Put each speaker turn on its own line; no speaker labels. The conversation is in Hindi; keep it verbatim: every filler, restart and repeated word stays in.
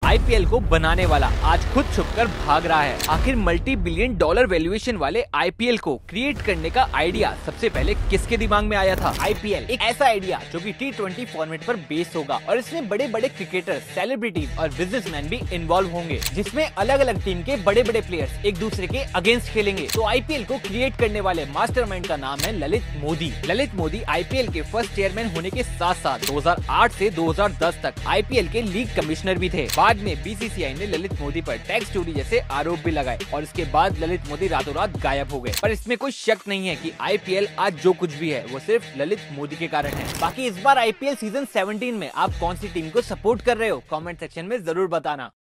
आईपीएल को बनाने वाला आज खुद छुपकर भाग रहा है। आखिर मल्टी बिलियन डॉलर वैल्यूएशन वाले आईपीएल को क्रिएट करने का आइडिया सबसे पहले किसके दिमाग में आया था? आईपीएल एक ऐसा आइडिया जो कि टी ट्वेंटी फॉर्मेट पर बेस्ड होगा और इसमें बड़े बड़े क्रिकेटर, सेलिब्रिटीज और बिजनेसमैन भी इन्वॉल्व होंगे, जिसमें अलग अलग टीम के बड़े बड़े प्लेयर्स एक दूसरे के अगेंस्ट खेलेंगे। तो आईपीएल को क्रिएट करने वाले मास्टरमाइंड का नाम है ललित मोदी। ललित मोदी आईपीएल के फर्स्ट चेयरमैन होने के साथ साथ दो हज़ार आठ से दो हज़ार दस तक आईपीएल के लीग कमिश्नर भी थे। बाद में बीसीसीआई ने ललित मोदी पर टैक्स चोरी जैसे आरोप भी लगाए और इसके बाद ललित मोदी रातों रात गायब हो गए। पर इसमें कोई शक नहीं है कि आईपीएल आज जो कुछ भी है वो सिर्फ ललित मोदी के कारण है। बाकी इस बार आईपीएल सीजन सत्रह में आप कौन सी टीम को सपोर्ट कर रहे हो, कमेंट सेक्शन में जरूर बताना।